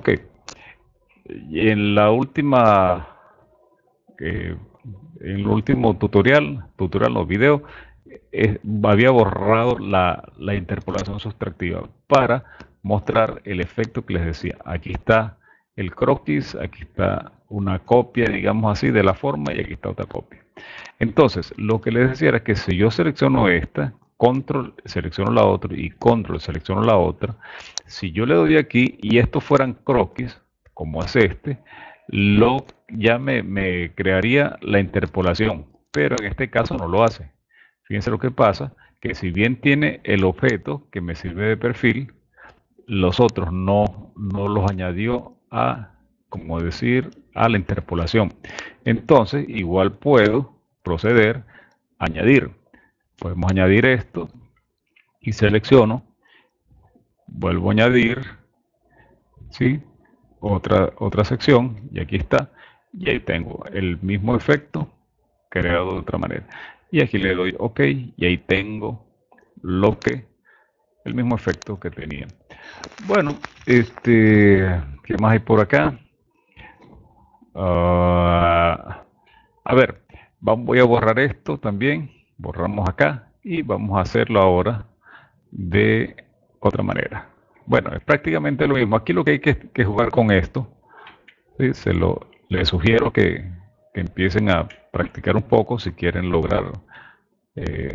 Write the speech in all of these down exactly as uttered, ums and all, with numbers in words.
Ok, y en la última, eh, en el último tutorial, tutorial o video, eh, había borrado la, la interpolación sustractiva para mostrar el efecto que les decía. Aquí está el croquis, aquí está una copia, digamos así, de la forma y aquí está otra copia. Entonces, lo que les decía era que si yo selecciono esta, control, selecciono la otra y control, selecciono la otra, si yo le doy aquí y estos fueran croquis, como es este, lo, ya me, me crearía la interpolación, pero en este caso no lo hace. Fíjense lo que pasa, que si bien tiene el objeto que me sirve de perfil, los otros no, no los añadió a, como decir, a la interpolación. Entonces, igual puedo proceder a añadir. Podemos añadir esto y selecciono, vuelvo a añadir, ¿sí? Otra, otra sección y aquí está. Y ahí tengo el mismo efecto creado de otra manera. Y aquí le doy OK y ahí tengo lo que, el mismo efecto que tenía. Bueno, este, ¿qué más hay por acá? Uh, a ver, vamos, voy a borrar esto también. Borramos acá y vamos a hacerlo ahora de otra manera. Bueno, es prácticamente lo mismo. Aquí lo que hay que, que jugar con esto, ¿sí? Se lo, les sugiero que, que empiecen a practicar un poco si quieren lograr eh,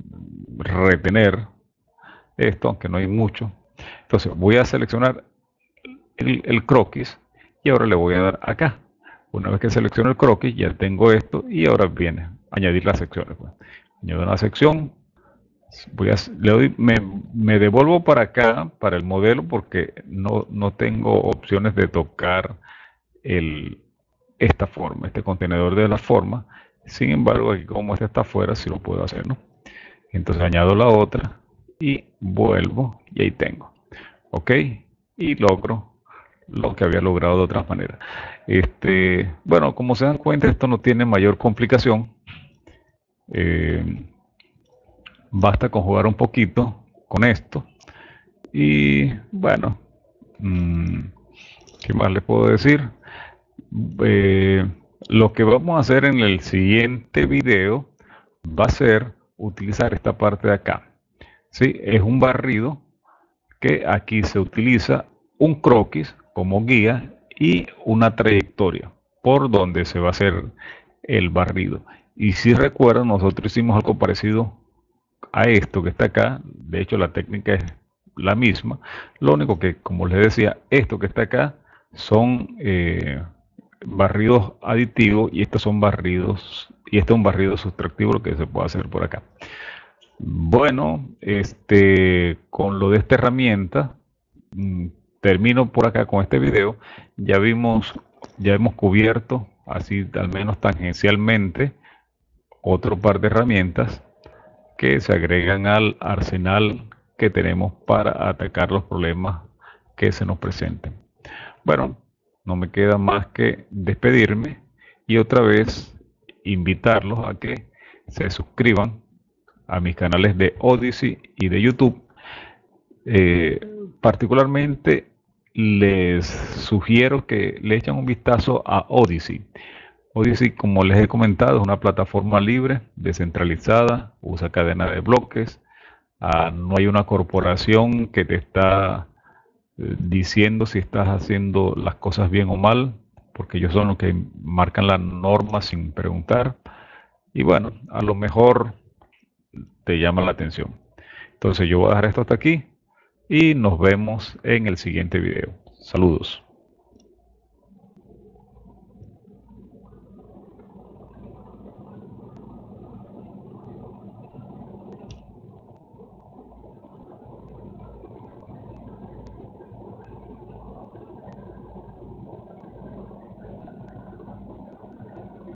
retener esto, aunque no hay mucho. Entonces voy a seleccionar el, el croquis y ahora le voy a dar acá. Una vez que selecciono el croquis ya tengo esto y ahora viene añadir las secciones. Pues. Añado una sección, voy a, le doy, me, me devuelvo para acá, para el modelo, porque no, no tengo opciones de tocar el, esta forma, este contenedor de la forma. Sin embargo, aquí como este está afuera, sí lo puedo hacer, ¿no? Entonces añado la otra y vuelvo y ahí tengo. ¿Ok? Y logro lo que había logrado de otra manera. Este, bueno, como se dan cuenta, esto no tiene mayor complicación. Eh, basta con jugar un poquito con esto. Y bueno, mmm, ¿qué más les puedo decir? Eh, lo que vamos a hacer en el siguiente video va a ser utilizar esta parte de acá. ¿Sí? Es un barrido que aquí se utiliza un croquis como guía y una trayectoria por donde se va a hacer el barrido. Y si recuerdan, nosotros hicimos algo parecido a esto que está acá. De hecho, la técnica es la misma. Lo único que, como les decía, esto que está acá son eh, barridos aditivos y estos son barridos, y este es un barrido sustractivo lo que se puede hacer por acá. Bueno, este, con lo de esta herramienta, mm, termino por acá con este video. Ya vimos, ya hemos cubierto, así al menos tangencialmente, otro par de herramientas que se agregan al arsenal que tenemos para atacar los problemas que se nos presenten. Bueno, no me queda más que despedirme y otra vez invitarlos a que se suscriban a mis canales de Odyssey y de YouTube. Eh, particularmente les sugiero que le echen un vistazo a Odyssey. Odyssey, como les he comentado, es una plataforma libre, descentralizada, usa cadena de bloques. Ah, no hay una corporación que te está eh, diciendo si estás haciendo las cosas bien o mal, porque ellos son los que marcan la norma sin preguntar. Y bueno, a lo mejor te llama la atención. Entonces yo voy a dejar esto hasta aquí y nos vemos en el siguiente video. Saludos.